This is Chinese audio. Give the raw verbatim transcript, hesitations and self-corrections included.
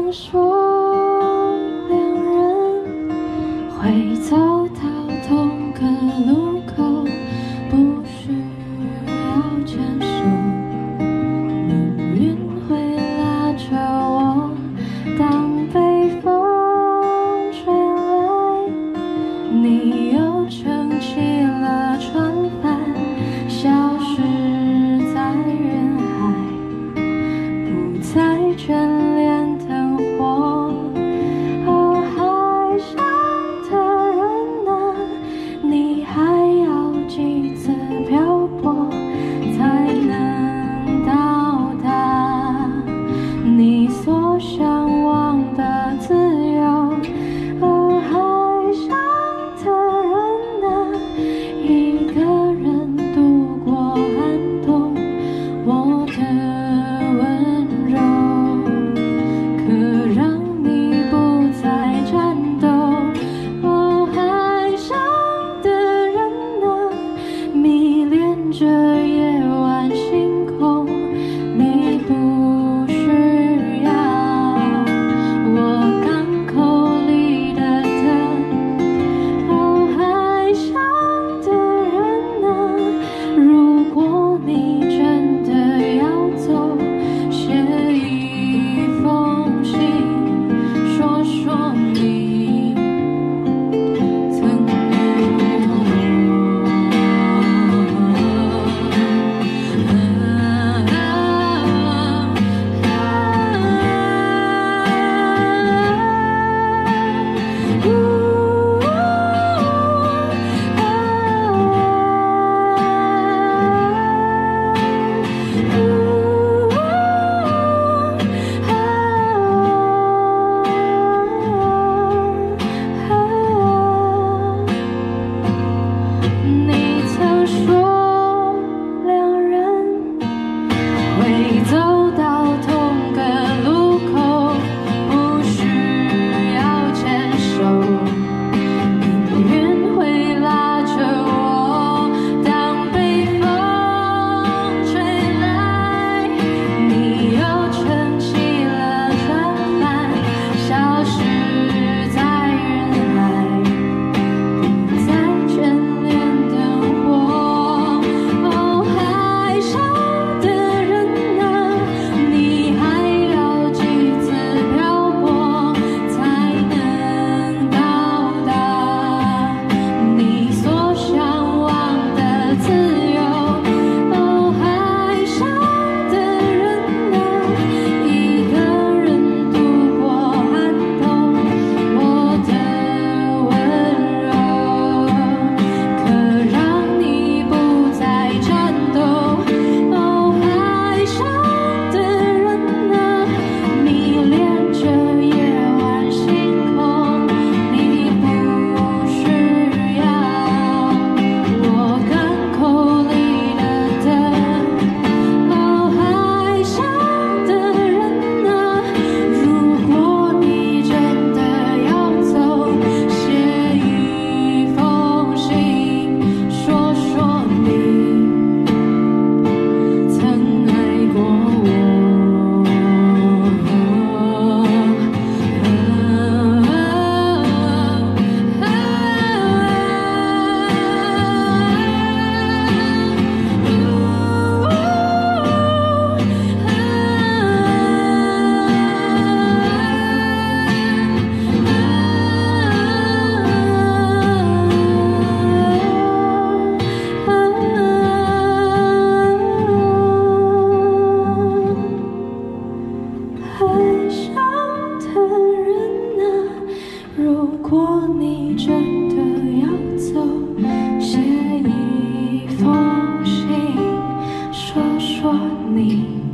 曾说两人会走到同个路口，不需要牵手，命运会拉着我，当北风吹来，你又撑起了船帆，消失在人海，不再眷恋灯火。哦，海上的人啊，你还要几次漂泊才能到达你所向往的自由？哦，海上的人啊，一个人度过寒冬，我的温柔可让你不再颤抖。哦，海上的人啊，迷恋着夜晚星空，你不需要我港口里的灯。哦，海上的人啊，如果你真的要走，写一封信，说说你曾爱过你曾说两人会走到同个路口，不需要牵手，命运会拉着我，当北风吹来，你又撑起了船帆，消失在人海，不再眷恋灯火。哦，海上的人啊，你还要几次漂泊才能到达你所向往的自由？哦，海上的人啊，一个人度过寒冬，我的温柔可让你不再颤抖。哦，海上的人啊，迷恋着夜晚星空，你不需要我港口里的灯。哦，海上的人啊，如果你真的要走，写一封信，说说你曾爱过我。海上的人啊，如果你真的要走，写一封信，说说你